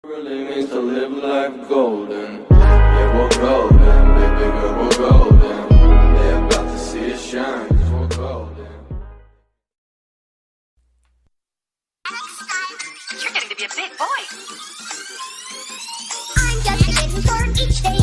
Really means to live life golden. Yeah, we're golden, baby girl, we're golden. They're about to see us shine, 'cause we're golden. You're getting to be a big boy. I'm just getting for each day.